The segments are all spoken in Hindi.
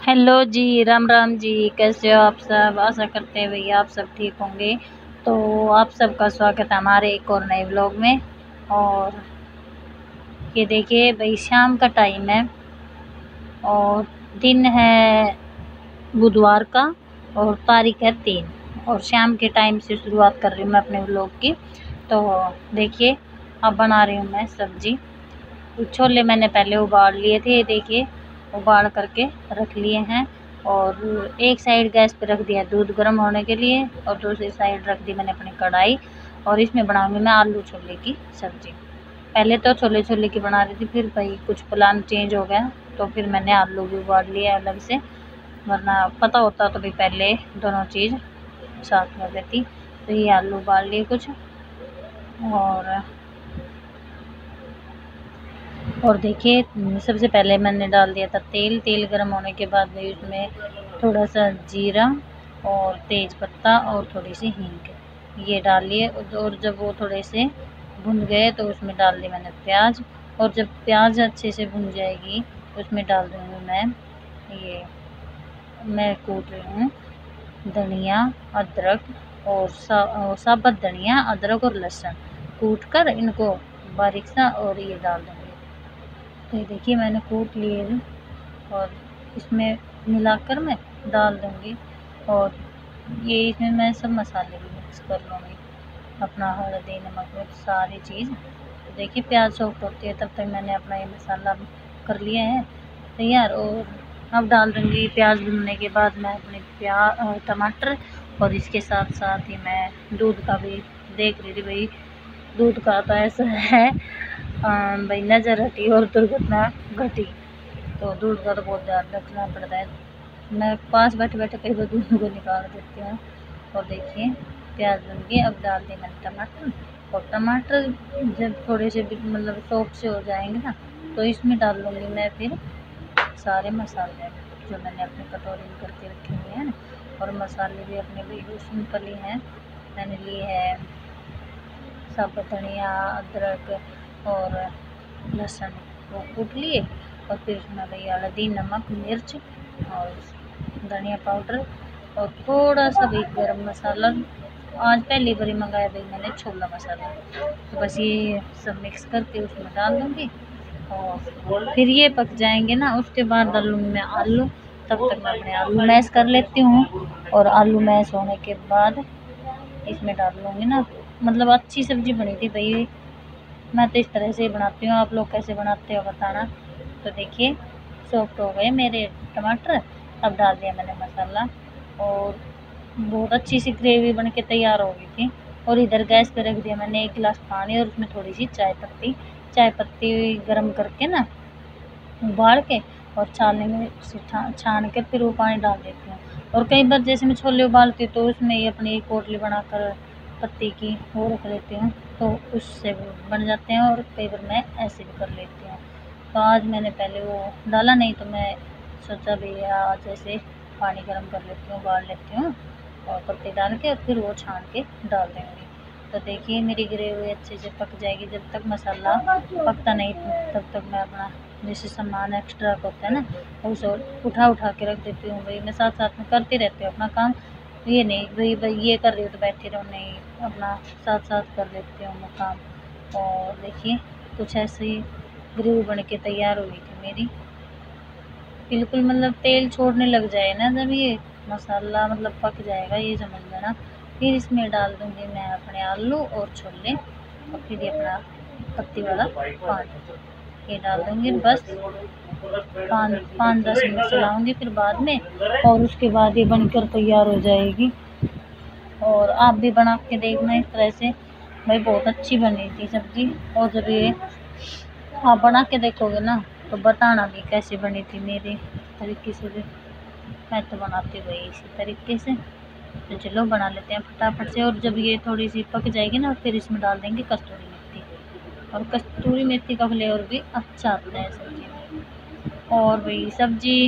हेलो जी, राम राम जी। कैसे हो आप सब? आशा करते हैं भैया आप सब ठीक होंगे। तो आप सबका स्वागत है हमारे एक और नए व्लॉग में। और ये देखिए भाई, शाम का टाइम है और दिन है बुधवार का और तारीख है 3 और शाम के टाइम से शुरुआत कर रही हूँ मैं अपने व्लॉग की। तो देखिए, अब बना रही हूँ मैं सब्जी। छोले मैंने पहले उबाल लिए थे, ये देखिए उबाल करके रख लिए हैं। और एक साइड गैस पे रख दिया दूध गर्म होने के लिए और दूसरी साइड रख दी मैंने अपनी कढ़ाई। और इसमें बनाऊंगी मैं आलू छोले की सब्जी। पहले तो छोले छोले की बना रही थी, फिर भाई कुछ प्लान चेंज हो गया तो फिर मैंने आलू भी उबाल लिए अलग से। वरना पता होता तो भी पहले दोनों चीज़ साथ में रहती। तो ये आलू उबाल लिए कुछ। और देखिए, सबसे पहले मैंने डाल दिया था तेल। तेल गर्म होने के बाद भाई उसमें थोड़ा सा जीरा और तेज पत्ता और थोड़ी सी हींग ये डाल लिए। और जब वो थोड़े से भुन गए तो उसमें डाल दी मैंने प्याज। और जब प्याज अच्छे से भुन जाएगी उसमें डाल दूँगी मैं कूट रही हूँ धनिया, अदरक और साबुत धनिया, अदरक और लहसुन कूट कर इनको बारीक सा और ये डाल दूँगी। तो ये देखिए मैंने कूट लिए और इसमें मिलाकर मैं डाल दूँगी। और ये इसमें मैं सब मसाले भी मिक्स कर लूँगी, अपना हल्दी, नमक, मिर्च सारी चीज़। तो देखिए प्याज सॉफ्ट होती है तब तक मैंने अपना ये मसाला कर लिया है तैयार। और अब डाल दूँगी प्याज भुनने के बाद मैं अपने टमाटर। और इसके साथ साथ ही मैं दूध का भी देख रही थी भाई, दूध का तो ऐसा है भाई नज़र हटी और दुर्घटना घटी। तो दूध का तो बहुत ध्यान रखना पड़ता है। मैं पास बैठे बैठे कई बार दूध को निकाल देती हूँ। और देखिए प्याज बन गए, अब डाल दिए मैंने टमाटर। और टमाटर जब थोड़े से मतलब सॉफ्ट से हो जाएंगे ना तो इसमें डाल लूँगी मैं फिर सारे मसाले जो मैंने अपनी कटोरी में करके रखे हुए हैं ना। और मसाले भी अपने भी सिंपल ही हैं। मैंने लिए है साबुत धनिया, अदरक और लहसुन वो कूट लिए। और फिर उसमें भाई हल्दी, नमक, मिर्च और धनिया पाउडर और थोड़ा सा भी गरम मसाला। आज पहली बारी मंगाया भाई मैंने छोला मसाला। तो बस ये सब मिक्स करके उसमें डाल दूँगी और फिर ये पक जाएंगे ना उसके बाद डालूँगी मैं आलू। तब तक मैं अपने आलू मैश कर लेती हूँ। और आलू मैश होने के बाद इसमें डाल लूँगी ना। मतलब अच्छी सब्ज़ी बनी थी भाई, मैं तो इस तरह से ही बनाती हूँ। आप लोग कैसे बनाते हो बताना। तो देखिए सॉफ्ट हो गए मेरे टमाटर। अब डाल दिया मैंने मसाला और बहुत अच्छी सी ग्रेवी बन के तैयार हो गई थी। और इधर गैस पे रख दिया मैंने 1 गिलास पानी और उसमें थोड़ी सी चाय पत्ती गरम करके ना उबाल के और छानने में से छान के फिर वो पानी डाल देती हूँ। और कई बार जैसे मैं छोले उबालती हूँ तो उसमें ही अपनी पोटली बनाकर पत्ती की वो रख लेती हूँ तो उससे वो बन जाते हैं। और कई बार मैं ऐसे भी कर लेती हूँ। तो आज मैंने पहले वो डाला नहीं तो मैं सोचा भैया आज ऐसे पानी गर्म कर लेती हूँ, उबाल लेती हूँ और पत्ती डाल के और फिर वो छान के डाल देंगी। तो देखिए मेरी ग्रेवी अच्छे से पक जाएगी। जब तक मसाला पकता नहीं तब तक मैं अपना जैसे सामान एक्स्ट्रा होता है ना उसे उठा के रख देती हूँ। भाई मैं साथ साथ में करती रहती हूँ अपना काम। ये नहीं भाई ये कर रही हूँ तो बैठी रहूँ, नहीं अपना साथ साथ कर लेती हूँ मैं काम। और देखिए कुछ ऐसे ही ग्रेवी बन के तैयार हो गई थी मेरी। बिल्कुल मतलब तेल छोड़ने लग जाए ना जब ये मसाला मतलब पक जाएगा ये समझ लेना। फिर इसमें डाल दूँगी मैं अपने आलू और छोले और फिर ये अपना पत्ती वाला पानी ये डाल दूँगी। बस 5-10 मिनट चलाऊँगी फिर बाद में। और उसके बाद ये बनकर तैयार हो जाएगी। और आप भी बना के देखना इस तरह से भाई, बहुत अच्छी बनी थी सब्ज़ी। और जब ये आप बना के देखोगे ना तो बताना भी कैसी बनी थी मेरे तरीके से भी। मैं तो बनाती हुई इसी तरीके से। तो चलो बना लेते हैं फटाफट से। और जब ये थोड़ी सी पक जाएगी ना फिर इसमें डाल देंगे कस्तूरी मेथी। और कस्तूरी मेथी का फ्लेवर भी अच्छा आता है सब्ज़ी में। और वही सब्ज़ी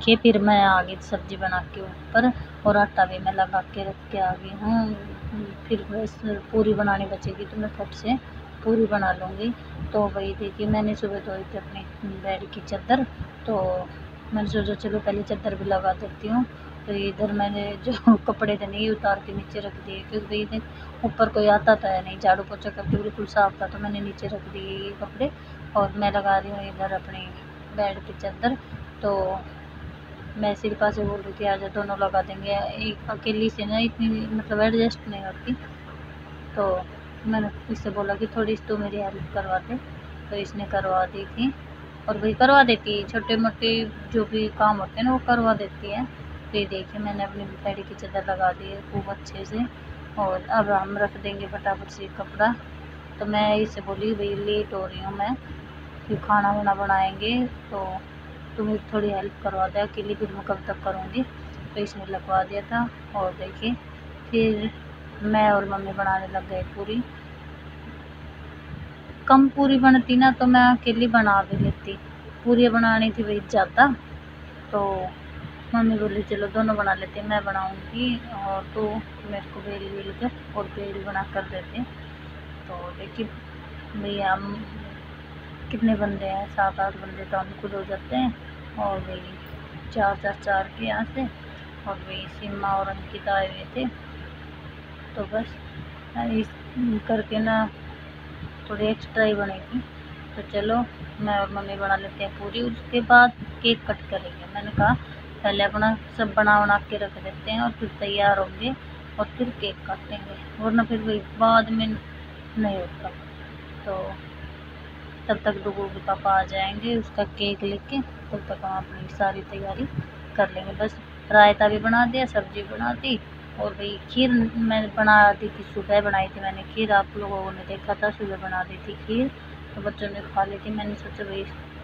देखिए फिर मैं आ गई सब्जी बना के ऊपर, और आटा भी मैं लगा के रख के आ गई हूँ। फिर बस पूरी बनानी बचेगी तो मैं फट से पूरी बना लूँगी। तो वही देखिए मैंने सुबह धोई थी अपनी बेड की चादर, तो मैंने सोचा चलो पहले चादर भी लगा देती हूँ। तो इधर मैंने जो कपड़े थे नहीं उतार के नीचे रख दिए, क्योंकि भाई ऊपर कोई आता तो है नहीं, झाड़ू पोछा करके बिल्कुल साफ था, तो मैंने नीचे रख दिए ये कपड़े। और मैं लगा रही हूँ इधर अपनी बेड की चादर। तो मैं शिल्पा से बोल रही थी आजा दोनों लगा देंगे, एक अकेली से ना इतनी मतलब एडजस्ट नहीं होती। तो मैंने इससे बोला कि थोड़ी तो मेरी हेल्प करवा दे, तो इसने करवा दी थी। और वही करवा देती है, छोटे मोटे जो भी काम होते हैं ना वो करवा देती है। तो ये देखिए मैंने अपनी बेड की चादर लगा दी है खूब अच्छे से, और अब हम रख देंगे फटाफट से कपड़ा। तो मैं इससे बोली भाई लेट हो रही हूँ मैं, फिर खाना वाना बनाएंगे तो तुम्हें थोड़ी हेल्प करवा दे, अकेली फिर मैं कब तक करूँगी। तो इसने लगवा दिया था। और देखिए फिर मैं और मम्मी बनाने लग गए पूरी। कम पूरी बनती ना तो मैं अकेली बना भी लेती, पूरी बनानी थी वही ज़्यादा। तो मम्मी बोली चलो दोनों बना लेते, मैं बनाऊंगी और तो मेरे को बेल कर और बेल बना कर देते। तो देखिए भैया हम कितने बंदे हैं, 7-8 बंदे तो हम खुद हो जाते हैं। और वही चार के यहाँ से, और वही सीमा और अंकिता आए हुए थे। तो बस इस करके ना थोड़ी एक्स्ट्रा ही बनेगी। तो चलो मैं और मम्मी बना लेते हैं पूरी, उसके बाद केक कट करेंगे। मैंने कहा पहले अपना सब बना के रख देते हैं और फिर तैयार होंगे और फिर केक काटेंगे, वरना फिर वही बाद में नहीं होता। तो तब तक डुगू के पापा आ जाएंगे उसका केक लेके, तब तक हम अपनी सारी तैयारी कर लेंगे। बस रायता भी बना दिया, सब्जी बना दी, और भाई खीर मैं बना दी थी, सुबह बनाई थी मैंने खीर, आप लोगों ने देखा था सुबह बना दी थी खीर, तो बच्चों ने खा ली थी। मैंने सोचा भाई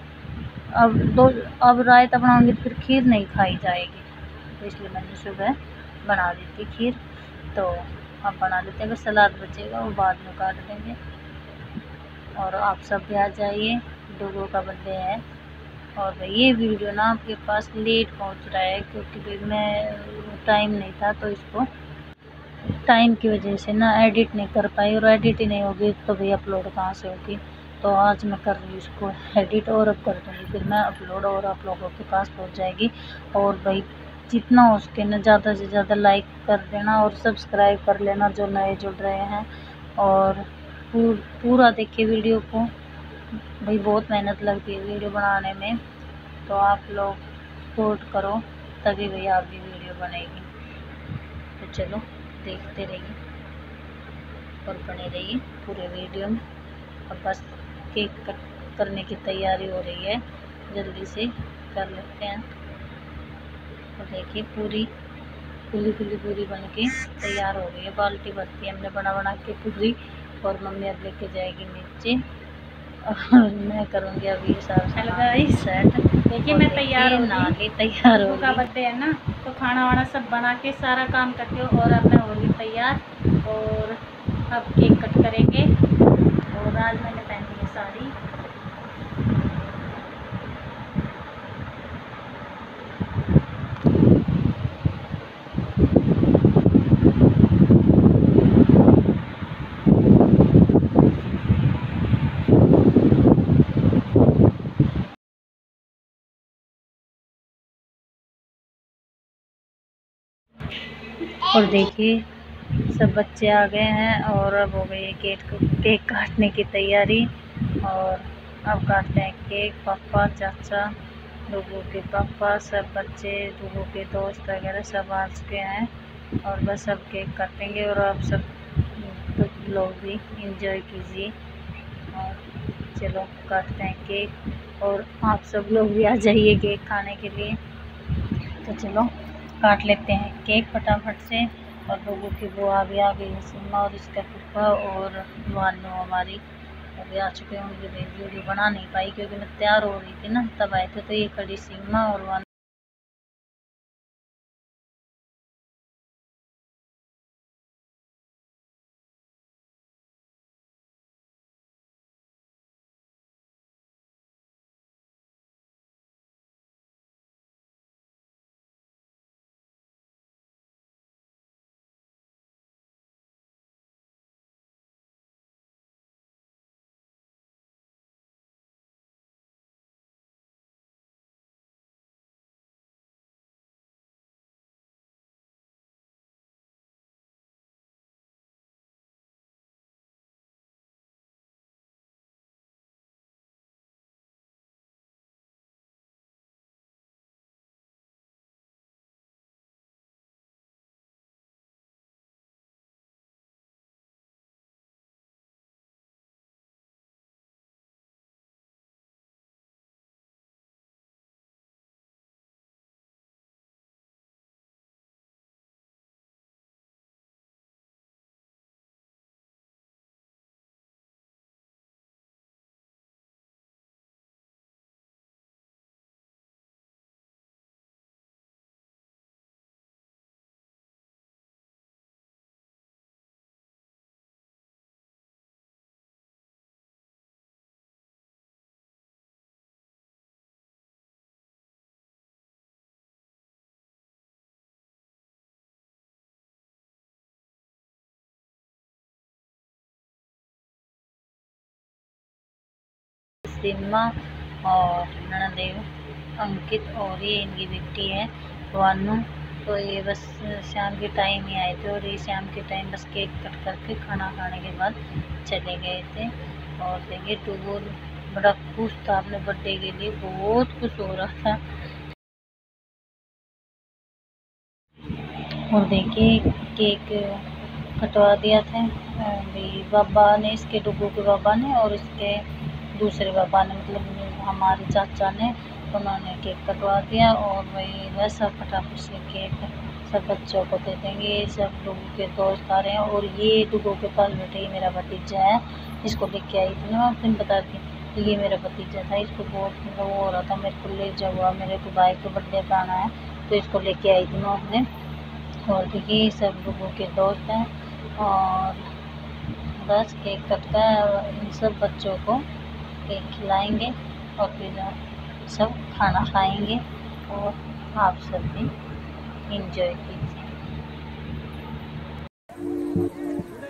अब रायता बनाऊंगी तो फिर खीर नहीं खाई जाएगी, तो इसलिए मैंने सुबह बना दी थी खीर। तो अब बना लेते हैं, अगर सलाद बचेगा वो बाद में काट देंगे। और आप सब भी आ जाइए, डोगो का बर्थडे है। और भाई ये वीडियो ना आपके पास लेट पहुंच रहा है, क्योंकि भाई मैं टाइम नहीं था, तो इसको टाइम की वजह से ना एडिट नहीं कर पाई, और एडिट ही नहीं होगी तो भाई अपलोड कहाँ से होगी। तो आज मैं कर रही हूँ इसको एडिट, और अब कर दूँगी फिर मैं अपलोड, और आप लोगों के पास पहुँच जाएगी। और भाई जितना हो सके ना ज़्यादा से ज़्यादा लाइक कर देना और सब्सक्राइब कर लेना जो नए जुड़ रहे हैं। और पूरा देखिए वीडियो को, भाई बहुत मेहनत लगती है वीडियो बनाने में, तो आप लोग सपोर्ट करो तभी भाई आपकी वीडियो बनेगी। तो चलो देखते रहिए और बने रहिए पूरे वीडियो में। अब बस केक कट करने की तैयारी हो रही है, जल्दी से कर लेते हैं। और देखिए पूरी फुली पूरी बन के तैयार हो गई है, बाल्टी भरती है हमने बना के पूरी। और मम्मी अब लेके जाएगी नीचे, और मैं करूँगी अभी ये सारा सेट। देखिए मैं तैयार हो गई, तैयार हो का बर्थडे है ना, तो खाना वाना सब बना के सारा काम करके और अब मैं हो गई तैयार, और अब केक कट करेंगे। और आज मैंने पहनी है साड़ी। और देखिए सब बच्चे आ गए हैं, और अब हो गई है केक काटने की तैयारी। और अब काटते हैं केक, पापा चाचा, लोगों के पापा, सब बच्चे, लोगों के दोस्त वगैरह सब आ चुके हैं। और बस अब केक काटेंगे, और आप सब लोग भी इंजॉय कीजिए। और चलो काटते हैं केक, और आप सब लोग भी आ जाइए केक खाने के लिए। तो चलो काट लेते हैं केक फटाफट से। और लोगों की बुआ भी आ गई है, सीमा और इसका फूफा, और वानू हमारी अभी आ चुके हैं। उनकी वीडियो बना नहीं पाई क्योंकि मैं तैयार हो रही थी ना, तब आए थे। तो ये खड़ी सीमा और वानू। सीमा और ननदेव अंकित और ये इनकी बेटी है वानू। तो ये बस शाम के टाइम ही आए थे और ये शाम के टाइम बस केक कट करके खाना खाने के बाद चले गए थे। और देखिए टूगो बड़ा खुश था अपने बर्थडे के लिए, बहुत खुश हो रहा था। और देखिए केक कटवा दिया था अभी बाबा ने, इसके डुगू के बाबा ने और इसके दूसरे बाबा ने, मतलब हमारे चाचा ने, उन्होंने केक कटवा दिया। और वही वैसा फटाफट से केक सब बच्चों को दे देंगे। ये सब डुगू के दोस्त आ रहे हैं और ये डुगू के पास बैठे ही मेरा भतीजा है, इसको लेके आई थी ना, फिर बताती। तो ये मेरा भतीजा था, इसको बहुत मतलब वो हो रहा था मेरे को ले जाओ, मेरे को भाई को बर्थडे पे आना है, तो इसको लेके आई थी मैं अपने। और देखिए सब लोगों के दोस्त हैं और बस केक कटता है और इन सब बच्चों को केक खिलाएंगे और फिर सब खाना खाएंगे और आप सब भी इंजॉय कीजिए।